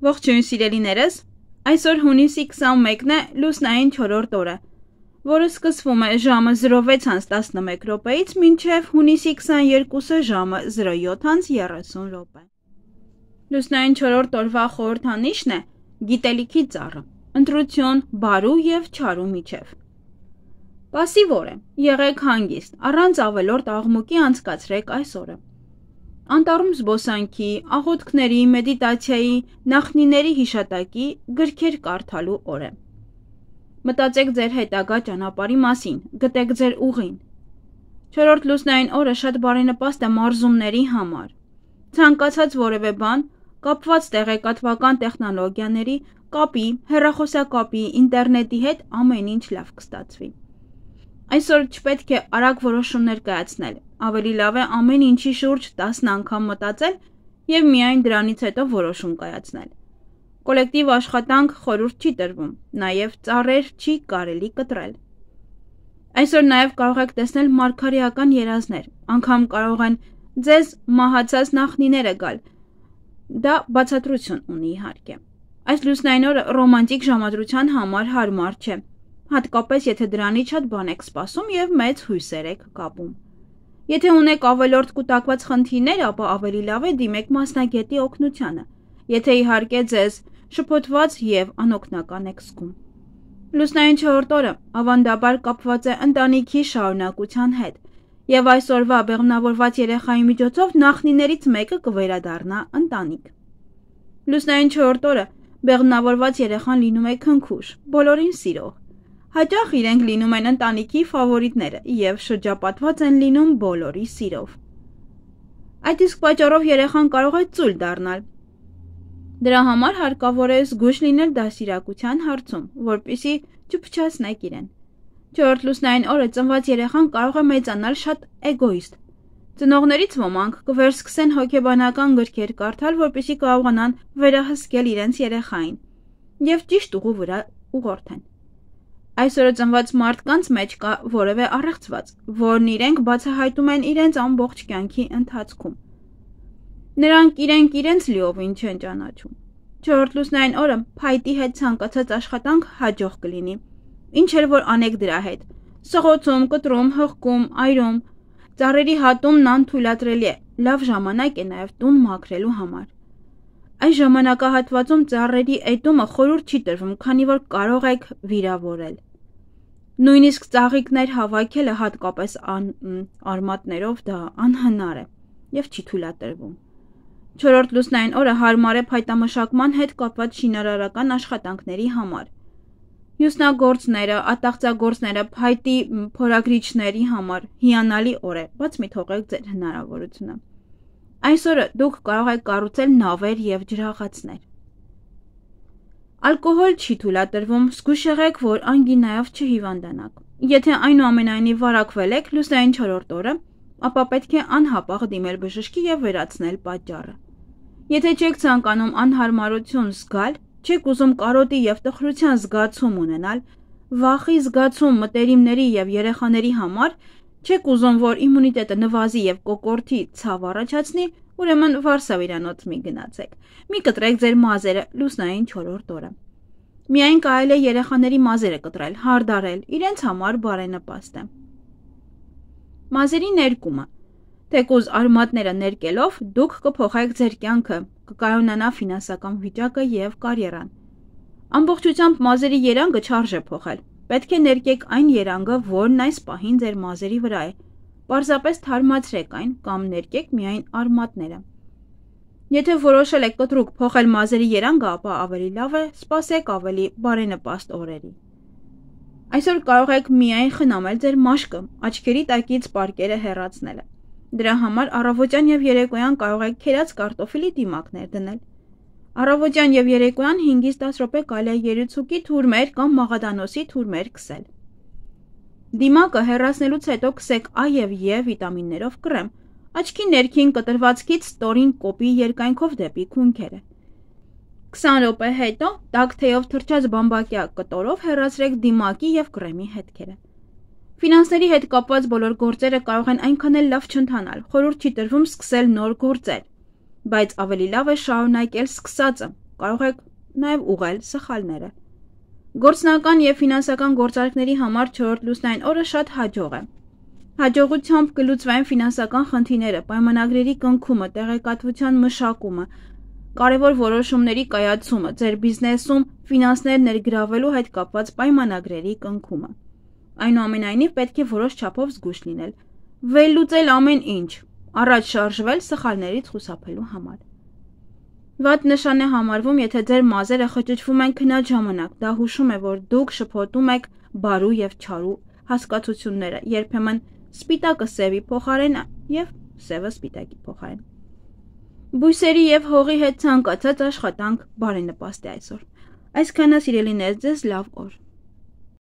Ողջույն սիրելիներս, այսօր հունիսի 21-ն է լուսնային 4-րդ օրը, որը սկսվում է ժամը 06:11 րոպեից մինչև հունիսի 22-ը ժամը 07:30 րոպե։ Լուսնային 4-րդ օրվա խորհրդանիշն է գիտելիքի ծառը, ընտրություն, բարու և չարու միջև։ Պասիվ օր է, եղեք հանգիստ, առանց ավելորդ աղմուկի անցկացրեք այս օրը։ Անտառում զբոսանքի, աղոթքների, մեդիտացիայի, նախնիների հիշատակի, գրքեր կարդալու օր է։ Մտածեք ձեր հետագա ճանապարհի մասին, գտեք ձեր ուղին։ 4-րդ լուսնային օրը շատ բարենպաստ է մարզումների համար։ Ցանկացած որևէ բան, կապված տեղեկատվական տեխնոլոգիաների, կապի, հեռախոսակապի, ինտերնետի հետ ամեն ինչ լավ կստացվի։ Այսօր չպետք է արագ որոշումներ կայացնել, ավելի լավ է ամեն ինչի շուրջ 10 անգամ մտածել և միայն դրանից հետո որոշում կայացնել։ Կոլեկտիվ աշխատանք խորհուրդ չի տրվում, նաև ծառեր չի կարելի կտրել։ Այսօր նաև կարող եք տեսնել մարգարեական երազներ, անգամ կարող են ձեզ մահացած նախնիները գալ, դա բացատրություն ունի իհարկե։ Այս լուսնային օրը ռոմանտիկ ժամադրության համար հարմար չէ, հատկապես եթե դրանից շատ բան եք սպասում և մեծ հույսեր եք կապում։ Եթե ունեք ավելորդ կուտակված խնդիրներ, ապա ավելի լավ է դիմեք մասնագետի օգնությանը, եթե իհարկե ձեզ շփոթված և անօգնական եք զգում։ Լուսնային 4-րդ օրը ավանդաբար կապված է ընտանիքի շարունակության հետ, և այսօրվա բեղմնավորված երեխայի միջոցով նախնիներից մեկը կվերադառնա ընտանիք։ Լուսնային 4-րդ օրը բեղմնավորված երեխան լինում է քնքուշ, բոլորին սիրող։ Հաճախ իրենք լինում են ընտանիքի ֆավորիտները և շրջապատված են լինում բոլորի սիրով։ Այդ իսկ պատճառով երեխան կարող է ծույլ դառնալ։ Դրա համար հարկավոր է զգույշ լինել դաստիարակության հարցում, որպեսզի չփչացնեք իրեն։ 4-րդ լուսնային օրը ծնված երեխան կարող է մեծանալ շատ էգոիստ։ Ծնողներից ոմանք կվերսկսեն հոգեբանական գրքեր կարդալ, որպեսզի կարողանան վերահսկել իրենց երեխային և ճիշտ ուղու վրա ուղղորդեն։ Այսօրը ծնված մարդկանց մեջ կա որևէ առեղծված, որն իրենք բացահայտում են իրենց ամբողջ կյանքի ընթացքում։ Նրանք իրենց լիովին չեն ճանաչում։ 4-րդ լուսնային օրը փայտի հետ ցանկացած աշխատանք հաջող կլինի, ինչ էլ որ անեք դրա հետ։ Սղոցում, կտրում, հղկում, այրում, ծառերի հատումն անթույլատրելի է, լավ ժամանակ է նաև տուն մաքրելու համար։ Այս ժամանակահատվածում ծառերի էտումը խորհուրդ չի տրվում, քանի որ կարող եք վիրավորել։ Նույնիսկ ծաղիկներ հավաքելը հատկապես արմատներով դա անհնար է և չի թույլատրվում։ 4-րդ լուսնային օրը հարմար է փայտամշակման հետ կապված շինարարական աշխատանքների համար։ Հյուսնագործները, ատաղծագործները, փայտի փորագրիչների համար հիանալի օր է, բաց մի թողեք ձեր հնարավորությունը։ Այսօրը դուք կարող եք կառուցել նավեր և ջրաղացներ։ Ալկոհոլ չի թույլատրվում, զգույշ եղեք, որ անգինայով չհիվանդանաք։ Եթե այնուամենայնիվ վարակվել եք լուսնային 4-րդ օրը, ապա պետք է անհապաղ դիմել բժշկի և վերացնել պատճառը։ Եթե չեք ցանկանում անհարմարություն զգալ, չեք ուզում կարոտի և տխրության զգացում ունենալ, վախի զգացում մտերիմների և երեխաների համար, չեք ուզում, որ իմունիտետը նվազի և կոկորդի ցավ առաջացնի, ուրեմն վարսավիրանոց մի գնացեք։ Մի կտրեք ձեր մազերը լուսնային 4-րդ օրը։ Միայն կարելի է երեխաների մազերը կտրել, հարդարել, իրենց համար բարենպաստ է։ Մազերի ներկումը։ Թեկուզ արմատները ներկելով դուք կփոխեք ձեր կյանքը, կկայունանա ֆինանսական վիճակը և կարիերան։ Ամբողջությամբ մազերի երանգը չարժե փոխել։ Պետք է ներկեք այն երանգը, որն այս պահին ձեր մազերի վրա է։ Պարզապես թարմացրեք այն կամ ներկեք միայն արմատները։ Եթե որոշել եք կտրուկ փոխել մազերի երանգը, ապա ավելի լավ է սպասեք ավելի բարենպաստ օրերի։ Այսօր կարող եք միայն խնամել ձեր մաշկը, աչքերի տակից պարկերը հեռացնելը։ Դրա համար առավոտյան և երեկոյան կարող եք քերած կարտոֆիլի դիմակներ դնել։ Առավոտյան և երեկոյան 5-ից 10 րոպե կարելի է երիցուկի թուրմեր կամ մաղադանոսի թուրմեր քսել։ Դիմակը հեռացնելուց հետո քսեք A և E վիտամիններով կրեմ, աչքի ներքին կտրվածքից ստորին կոպի երկայնքով դեպի քունքերը։ 20 րոպե հետո տաք թեյով թրջած բամբակյա կտորով հեռացրեք դիմակի և կրեմի հետքերը։ Ֆինանսների հետ կապված բոլոր գործերը կարող են այնքան էլ լավ չընթանալ, խորհուրդ չի տրվում սկսել նոր գործեր, բայց ավելի լավ է շարունակել սկսածը, կարող եք նաև ուղղել սխալները։ Գործնական եւ ֆինանսական գործարքների համար 4-րդ լուսնային օրը շատ հաջող է։ Հաջողությամբ կլուծվեն ֆինանսական խնդիրները, պայմանագրերի կնքումը, տեղեկատվության մշակումը, կարևոր որոշումների կայացումը, ձեր բիզնեսում ֆինանսներ ներգրավելու հետ կապված պայմանագրերի կնքումը։ Այնուամենայնիվ պետք է որոշ չափով զգույշ լինել, վերլուծել ամեն ինչ, առաջ շարժվել սխալներից խուսափելու համար։ Վատ նշան է համարվում, եթե ձեր մազերը խճճվում են քնած ժամանակ, դա հուշում է, որ դուք շփոթում եք բարու եւ չարու հասկացությունները, երբեմն սպիտակը սևի փոխարեն եւ սևը սպիտակի փոխարեն։ Բույսերի եւ հողի հետ ցանկացած աշխատանք բարենպաստ է այսօր։ Այսքանը սիրելիներ, ձեզ լավ օր։